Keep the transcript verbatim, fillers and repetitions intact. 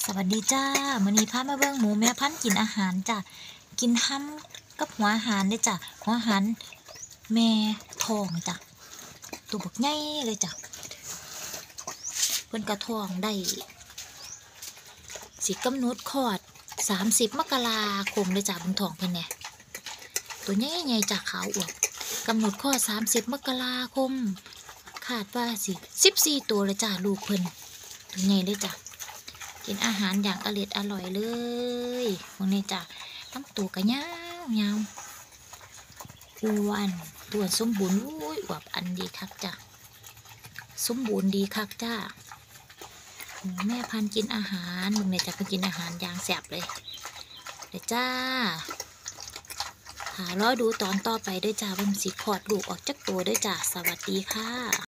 วัสดีจ้ามื้อนี้พามาเบิ่งหมูแม่พันธุ์กินอาหารจ้ะกินห้ำกับหัวอาหารเด้อจ้ะหัวอาหารแม่ท้องจ้ะตัวบักใหญ่เลยจ้ะเพิ่นกระท้องได้สิกำหนดคลอดสามสิบมกราคมเลยจ้ะเบิ่งท้องเพิ่นแหน่ตัวใหญ่ๆจ้ะขาวอวบกำหนดคลอดสามสิบมกราคมคาดว่าสิสิบสี่ตัวเลยจ้ะลูกเพิ่นตัวใหญ่เลยจ้ะกินอาหารอย่างอร่อยอร่อยเลยพวกนี้จ้ะต้องตัวกระยาวยาวอ้วนตัวสมบูรณ์อุ้ยอวบอันดีคักจ้ะสมบูรณ์ดีคักจ้าแม่พันธุ์กินอาหารมึงเนี่ยจะไปกินอาหารอย่างแซ่บเลยเดี๋ยวจ้าหารอดูตอนต่อไปด้วยจ้าเบิ่งสิคลอดลูกออกจากตัวด้วยจ้าสวัสดีค่ะ